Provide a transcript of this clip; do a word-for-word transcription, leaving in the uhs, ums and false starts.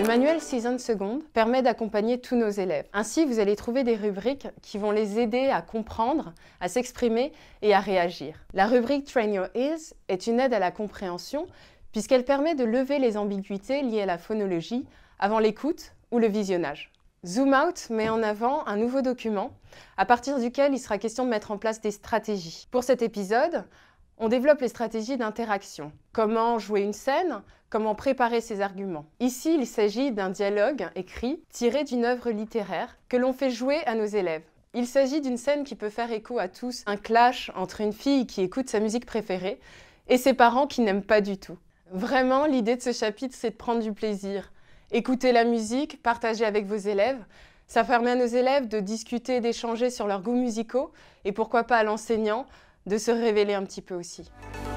Le manuel Season Second permet d'accompagner tous nos élèves. Ainsi, vous allez trouver des rubriques qui vont les aider à comprendre, à s'exprimer et à réagir. La rubrique Train Your Ears est une aide à la compréhension puisqu'elle permet de lever les ambiguïtés liées à la phonologie avant l'écoute ou le visionnage. Zoom Out met en avant un nouveau document à partir duquel il sera question de mettre en place des stratégies. Pour cet épisode, on développe les stratégies d'interaction. Comment jouer une scène, comment préparer ses arguments. Ici, il s'agit d'un dialogue écrit tiré d'une œuvre littéraire que l'on fait jouer à nos élèves. Il s'agit d'une scène qui peut faire écho à tous, un clash entre une fille qui écoute sa musique préférée et ses parents qui n'aiment pas du tout. Vraiment, l'idée de ce chapitre, c'est de prendre du plaisir. Écouter la musique, partager avec vos élèves. Ça permet à nos élèves de discuter, d'échanger sur leurs goûts musicaux et pourquoi pas à l'enseignant de se révéler un petit peu aussi.